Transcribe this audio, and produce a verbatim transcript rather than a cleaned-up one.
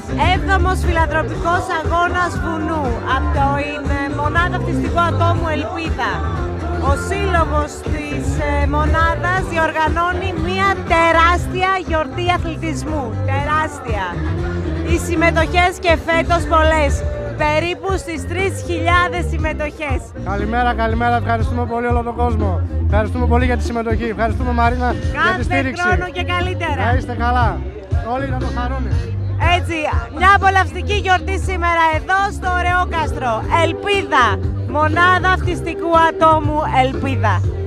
Έβδομος φιλανθρωπικός αγώνας βουνού από την μονάδα αυτιστικού ατόμου Ελπίδα. Ο σύλλογος της μονάδας διοργανώνει μια τεράστια γιορτή αθλητισμού. Τεράστια. Οι συμμετοχές και φέτος πολλές. Περίπου στις τρεις χιλιάδες συμμετοχές. Καλημέρα, καλημέρα. Ευχαριστούμε πολύ όλο τον κόσμο. Ευχαριστούμε πολύ για τη συμμετοχή. Ευχαριστούμε Μαρίνα για τη στήριξη. Κάθε χρόνο και καλύτερα. Να είστε καλά. Όλοι να το χαρούνε. Έτσι, μια απολαυστική γιορτή σήμερα εδώ στο Ωραιόκαστρο. Ελπίδα, μονάδα αυτιστικού ατόμου Ελπίδα.